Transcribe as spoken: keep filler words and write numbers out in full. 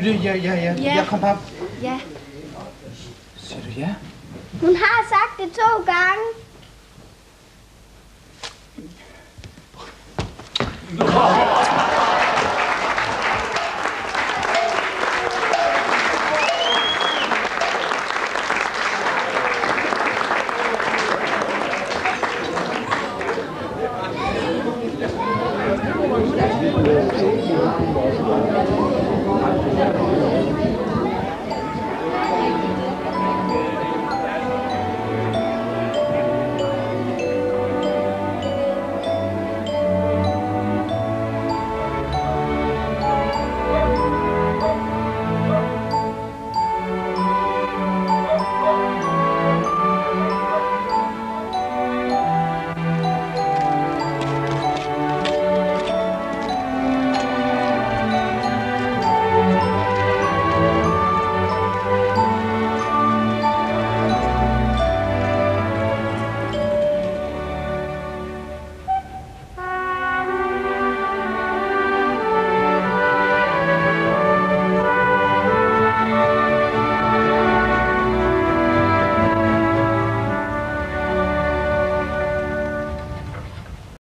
Julie, ja, ja, ja. Ja. Jeg kom bare... Ja. Siger du ja? Hun har sagt det to gange.